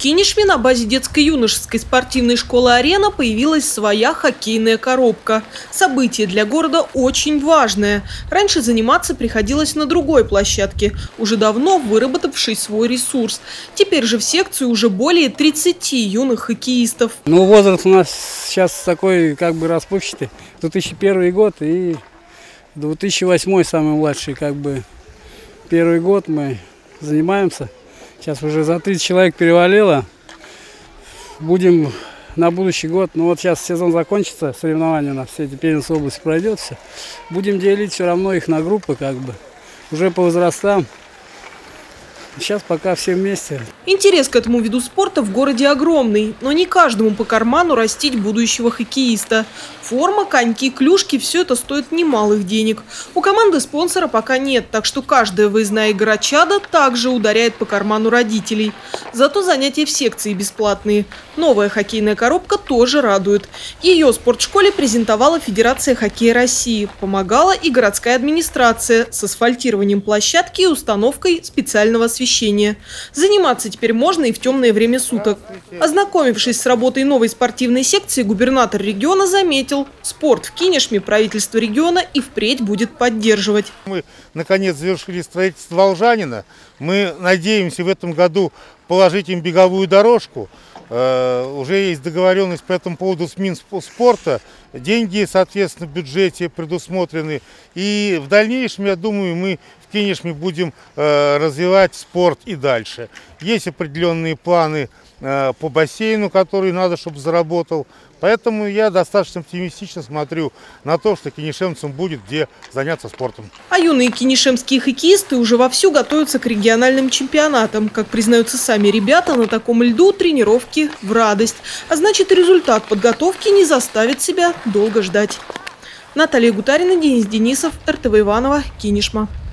Кинешме на базе детско-юношеской спортивной школы «Арена» появилась своя хоккейная коробка. Событие для города очень важное. Раньше заниматься приходилось на другой площадке, уже давно выработавший свой ресурс. Теперь же в секции уже более 30 юных хоккеистов. Ну, возраст у нас сейчас такой распущенный. 2001 год и 2008 самый младший. Первый год мы занимаемся. Сейчас уже за 30 человек перевалило. Будем на будущий год. Ну вот сейчас сезон закончится, соревнования у нас все эти Пензенской области пройдет все. Будем делить все равно их на группы уже по возрастам. Сейчас пока все вместе. Интерес к этому виду спорта в городе огромный, но не каждому по карману растить будущего хоккеиста. Форма, коньки, клюшки – все это стоит немалых денег. У команды спонсора пока нет, так что каждая выездная игра чада также ударяет по карману родителей. Зато занятия в секции бесплатные. Новая хоккейная коробка тоже радует. Ее спортшколе презентовала Федерация хоккея России. Помогала и городская администрация с асфальтированием площадки и установкой специального освещения. Заниматься теперь можно и в темное время суток. Ознакомившись с работой новой спортивной секции, губернатор региона заметил, спорт в Кинешме правительство региона и впредь будет поддерживать. Мы наконец завершили строительство Волжанина. Мы надеемся в этом году положить им беговую дорожку. Уже есть договоренность по этому поводу с Минспорта. Деньги, соответственно, в бюджете предусмотрены. И в дальнейшем, я думаю, мы в Кинешме будем развивать спорт и дальше. Есть определенные планы по бассейну, который надо, чтобы заработал. Поэтому я достаточно оптимистично смотрю на то, что кинешемцам будет где заняться спортом. А юные кинешемские хоккеисты уже вовсю готовятся к региональным чемпионатам. Как признаются сами ребята, на таком льду тренировки в радость. А значит, результат подготовки не заставит себя долго ждать. Наталья Гутарина, Денис Денисов, РТВ Иваново, Кинешма.